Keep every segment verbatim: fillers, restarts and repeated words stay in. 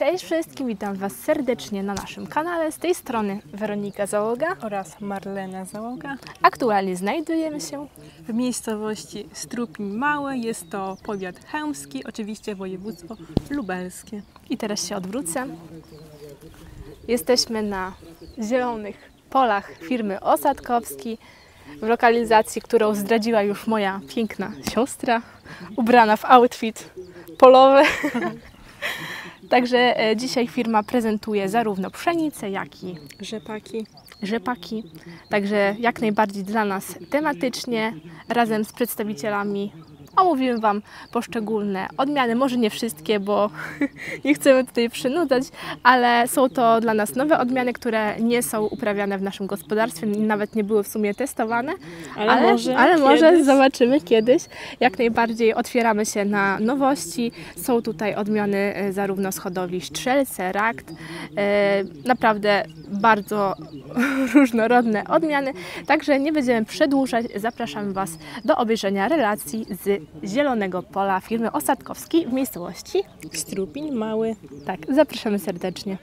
Cześć wszystkim, witam Was serdecznie na naszym kanale. Z tej strony Weronika Załoga oraz Marlena Załoga. Aktualnie znajdujemy się w miejscowości Strupiń Mały. Jest to powiat chełmski, oczywiście województwo lubelskie. I teraz się odwrócę. Jesteśmy na zielonych polach firmy Osadkowski, w lokalizacji, którą zdradziła już moja piękna siostra, ubrana w outfit polowy. Także e, dzisiaj firma prezentuje zarówno pszenicę, jak i Rzepaki. rzepaki. Także jak najbardziej dla nas tematycznie, razem z przedstawicielami omówimy Wam poszczególne odmiany, może nie wszystkie, bo nie chcemy tutaj przynudzać, ale są to dla nas nowe odmiany, które nie są uprawiane w naszym gospodarstwie, nawet nie były w sumie testowane, ale, ale, może, ale może kiedyś. zobaczymy kiedyś. Jak najbardziej otwieramy się na nowości. Są tutaj odmiany zarówno z hodowli Strzelce, Rakt, naprawdę bardzo różnorodne odmiany, także nie będziemy przedłużać, zapraszam Was do obejrzenia relacji z Zielonego Pola firmy Osadkowski w miejscowości Strupiń Mały. Tak, zapraszamy serdecznie.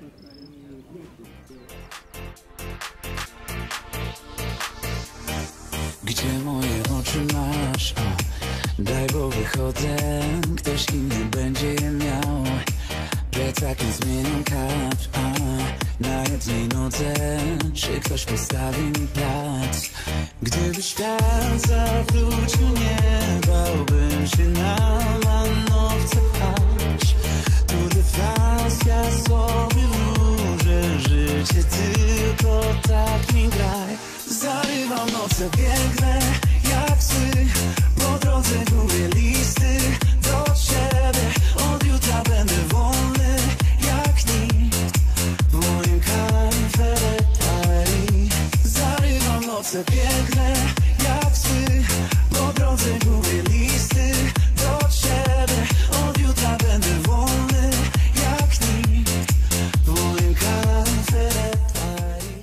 Gdzie moje oczy masz? A, daj, bo wychodzę, ktoś inny będzie je miał. Plecaki zmienią kadr, a na jednej nodze czy ktoś postawi mi plac? Gdyby świat zawrócił, nie bałbym się na manowce aż. Tour de France, ja sobie wróżę życie, tylko tak mi graj. Zarywam noce, biegnę jak psy, po drodze gubię listy do ciebie. Od jutra będę wolny jak nikt w moim kaliferetari. Zarywam noce, biegnę jak psy, po drodze gubię listy do ciebie. Od jutra będę wolny jak nikt w moim kaliferetari.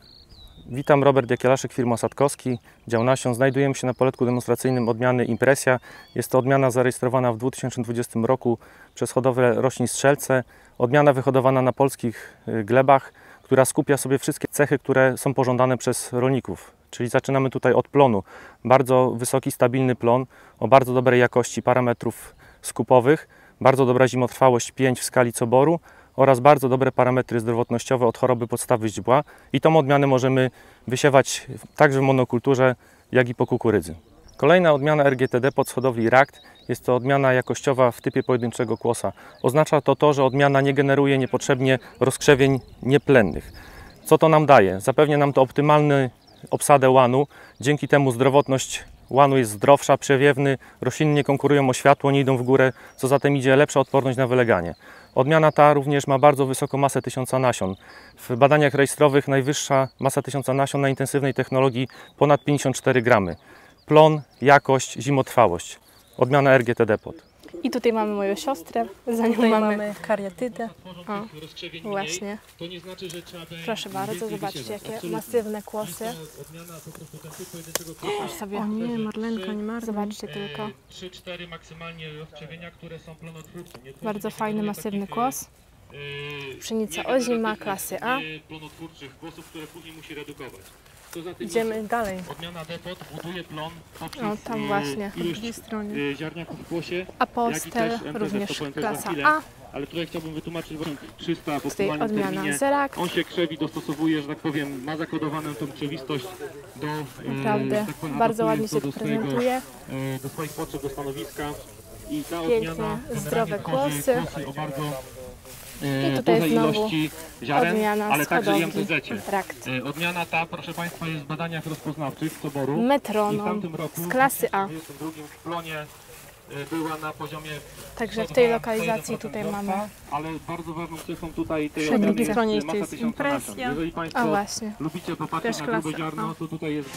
Witam, Robert Jakielaszek, firma Osadkowski, dział nasion. Znajdujemy się na poletku demonstracyjnym odmiany Impresja. Jest to odmiana zarejestrowana w dwa tysiące dwudziestym roku przez hodowlę roślin Strzelce. Odmiana wyhodowana na polskich glebach, która skupia sobie wszystkie cechy, które są pożądane przez rolników. Czyli zaczynamy tutaj od plonu. Bardzo wysoki, stabilny plon o bardzo dobrej jakości parametrów skupowych, bardzo dobra zimotrwałość pięć w skali coboru oraz bardzo dobre parametry zdrowotnościowe od choroby podstawy źdźbła. I tą odmianę możemy wysiewać także w monokulturze, jak i po kukurydzy. Kolejna odmiana R G T D pod hodowli Rakt. Jest to odmiana jakościowa w typie pojedynczego kłosa. Oznacza to to, że odmiana nie generuje niepotrzebnie rozkrzewień nieplennych. Co to nam daje? Zapewnia nam to optymalny obsadę łanu. Dzięki temu zdrowotność łanu jest zdrowsza, przewiewny, rośliny nie konkurują o światło, nie idą w górę, co zatem idzie lepsza odporność na wyleganie. Odmiana ta również ma bardzo wysoką masę tysiąca nasion. W badaniach rejestrowych najwyższa masa tysiąca nasion na intensywnej technologii ponad pięćdziesiąt cztery gramy. Plon, jakość, zimotrwałość. Odmiana R G T D pod. I tutaj mamy moją siostrę, za nią Tutaj mamy... mamy kariatydę. O, właśnie. Proszę bardzo, zobaczcie jakie masywne kłosy. Aż sobie... O nie, Marlenka, nie marnuj. Zobaczcie tylko. trzy cztery maksymalnie rozkrzewienia, które są plonotwórcze. Bardzo fajny, masywny kłos. Pszenica ozima klasy A. Plonotwórczych głosów, które później musi redukować. Idziemy dalej. Odmiana Depot buduje plon poprzez O, tam właśnie. Po drugiej stronie. y, ziarniaków w głosie. Apostel, jak i też M P Z, również to powiem też klasa za chwilę. A. Ale tutaj chciałbym wytłumaczyć właśnie trzysta po Tutaj aktualnym odmiana terminie. Zerak. On się krzewi, dostosowuje, że tak powiem, ma zakodowaną tą krzewistość do, y, Naprawdę, tak powiem, bardzo adaptuje ładnie to się do to swojego, prezentuje. y, do swoich potrzeb, do stanowiska. I ta Pięknie, odmiana zdrowe generalnie tworzy kłosy. kłosy o bardzo I e, tutaj dużej znowu ilości ziaren, odmiana ale z także i M hodowli P Z-cie. Rakt. E, Odmiana ta, proszę Państwa, jest w badaniach rozpoznawczych w Coboru. I w Metronom tamtym roku, z klasy A. w dwa tysiące dwudziestym drugim w plonie e, była na poziomie Także w sto tej dwa, lokalizacji sto jeden tutaj procent mamy. wzrostu, ale bardzo ważną cechą tutaj tej Przy odmiany drugiej stronie jest jeszcze masa jest tysiąca impresja. nasion. Jeżeli A Państwo właśnie. lubicie popatrzeć Też na grube klasa ziarno, A. to tutaj jest...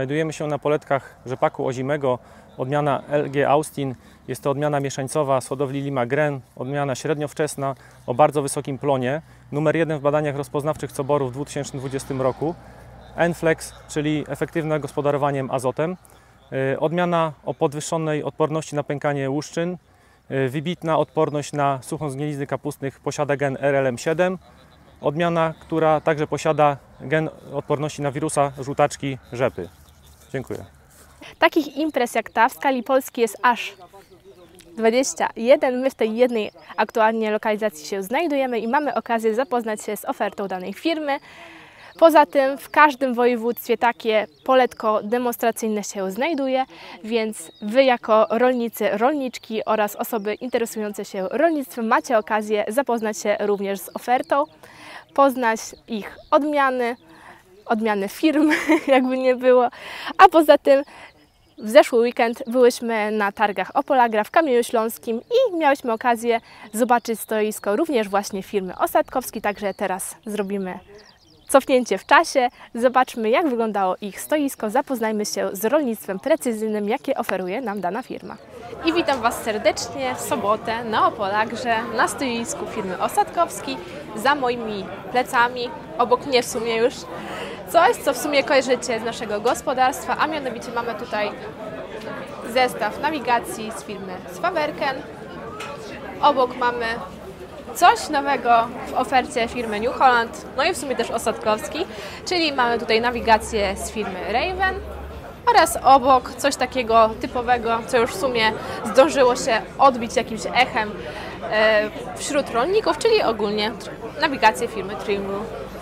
Znajdujemy się na poletkach rzepaku ozimego, odmiana L G Austin. Jest to odmiana mieszańcowa z hodowli Lima Gren, odmiana średniowczesna o bardzo wysokim plonie. Numer jeden w badaniach rozpoznawczych coboru w dwa tysiące dwudziestym roku. Enflex, czyli efektywne gospodarowaniem azotem. Odmiana o podwyższonej odporności na pękanie łuszczyn. Wybitna odporność na suchą zgnilizny kapustnych, posiada gen R L M siedem. Odmiana, która także posiada gen odporności na wirusa żółtaczki rzepy. Dziękuję. Takich imprez jak ta w skali Polski jest aż dwadzieścia jeden. My w tej jednej aktualnie lokalizacji się znajdujemy i mamy okazję zapoznać się z ofertą danej firmy. Poza tym w każdym województwie takie poletko demonstracyjne się znajduje, więc Wy jako rolnicy, rolniczki oraz osoby interesujące się rolnictwem macie okazję zapoznać się również z ofertą, poznać ich odmiany, odmiany firm, jakby nie było, a poza tym w zeszły weekend byłyśmy na targach Opolagra w Kamieniu Śląskim i miałyśmy okazję zobaczyć stoisko również właśnie firmy Osadkowski, także teraz zrobimy cofnięcie w czasie, zobaczmy jak wyglądało ich stoisko, zapoznajmy się z rolnictwem precyzyjnym, jakie oferuje nam dana firma. I witam Was serdecznie w sobotę na Opolagrze, na stoisku firmy Osadkowski, za moimi plecami, obok mnie w sumie już coś, co w sumie kojarzycie z naszego gospodarstwa, a mianowicie mamy tutaj zestaw nawigacji z firmy Swaberken. Obok mamy coś nowego w ofercie firmy New Holland, no i w sumie też Osadkowski, czyli mamy tutaj nawigację z firmy Raven oraz obok coś takiego typowego, co już w sumie zdążyło się odbić jakimś echem e, wśród rolników, czyli ogólnie nawigację firmy Trimble.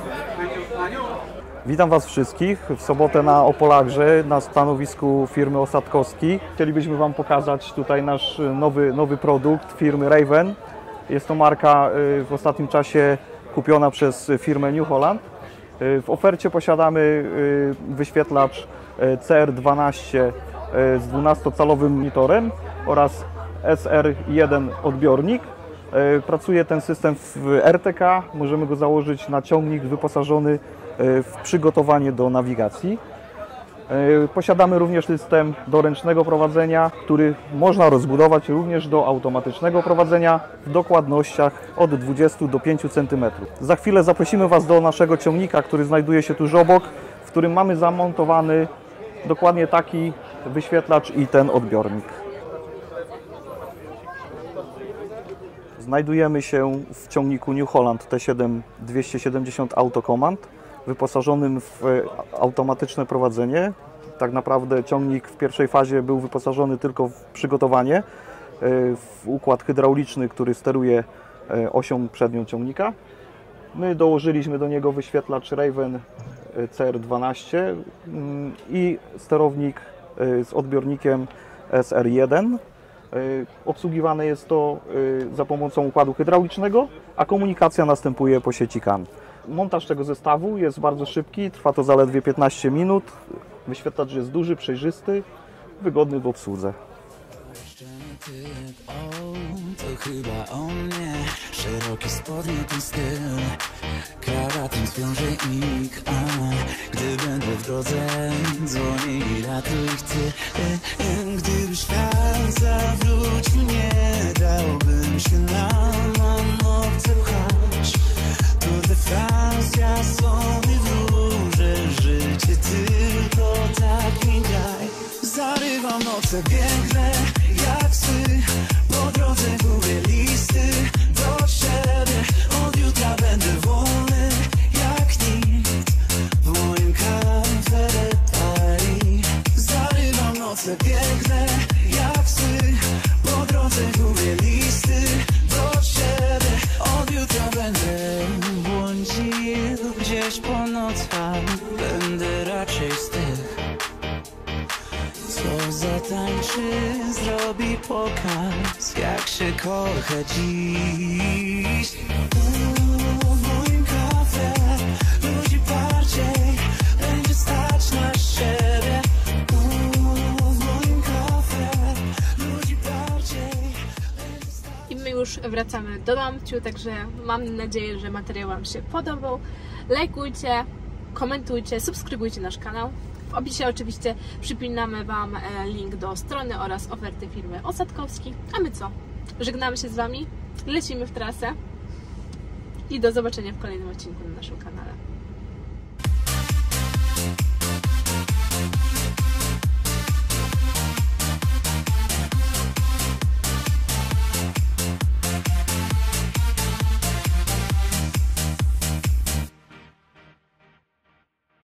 Witam Was wszystkich w sobotę na Opolagrze na stanowisku firmy Osadkowski. Chcielibyśmy Wam pokazać tutaj nasz nowy, nowy produkt firmy Raven. Jest to marka w ostatnim czasie kupiona przez firmę New Holland. W ofercie posiadamy wyświetlacz C R dwanaście z dwunastocalowym monitorem oraz S R jeden odbiornik. Pracuje ten system w R T K, możemy go założyć na ciągnik wyposażony w przygotowanie do nawigacji. Posiadamy również system do ręcznego prowadzenia, który można rozbudować również do automatycznego prowadzenia w dokładnościach od dwudziestu do pięciu centymetrów. Za chwilę zaprosimy Was do naszego ciągnika, który znajduje się tuż obok, w którym mamy zamontowany dokładnie taki wyświetlacz i ten odbiornik. Znajdujemy się w ciągniku New Holland T siedem dwieście siedemdziesiąt Auto Command, wyposażonym w automatyczne prowadzenie. Tak naprawdę ciągnik w pierwszej fazie był wyposażony tylko w przygotowanie, w układ hydrauliczny, który steruje osią przednią ciągnika. My dołożyliśmy do niego wyświetlacz Raven C R dwanaście i sterownik z odbiornikiem S R jeden. Obsługiwane jest to za pomocą układu hydraulicznego, a komunikacja następuje po sieci C A N. Montaż tego zestawu jest bardzo szybki, trwa to zaledwie piętnaście minut. Wyświetlacz jest duży, przejrzysty, wygodny w obsłudze. O, to chyba o mnie. Szeroki spodnie, ten styl. Krawatem zwiąże ich, a gdy będę w drodze, dzwonię i ratuj chcę. Gdyby świat zawrócił, nie dałbym się na manowce pchać. Tour de France, ja sobie wróżę życie, tylko tak mi daj. Zarywam noce piękne, jak psy, po drodze gubię listy do siebie. Od jutra będę wolny, jak nikt, w moim kaferetari. Zarywam noce piękne, jak psy, po drodze gubię listy do siebie. Od jutra będę błądził gdzieś po nocach, będę raczej z tych, co zatańczy, zrobi pokaz, jak się kocha dziś. W moim kafe ludzi bardziej będzie stać na siebie. W moim kafe ludzi bardziej. I my już wracamy do domciu, także mam nadzieję, że materiał Wam się podobał. Lajkujcie, komentujcie, subskrybujcie nasz kanał. W opisie oczywiście przypinamy Wam link do strony oraz oferty firmy Osadkowski. A my co? Żegnamy się z Wami, lecimy w trasę i do zobaczenia w kolejnym odcinku na naszym kanale.